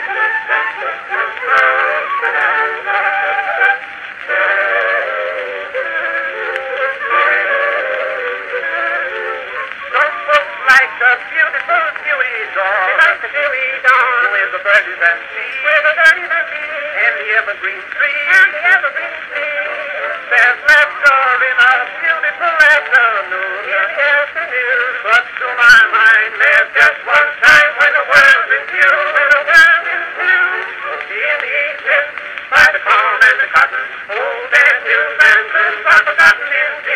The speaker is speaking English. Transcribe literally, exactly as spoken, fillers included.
The beautiful dewy dawn. They like the dewy dawn. With the birdies and sea. With the birdies and sea. And the evergreen tree. And the evergreen tree. There's laughter in a beautiful afternoon. In the afternoon. But to my mind, there's just one time when the world is new. When the world is new. In the East, by the corn and the cotton. Old and new and the forgotten is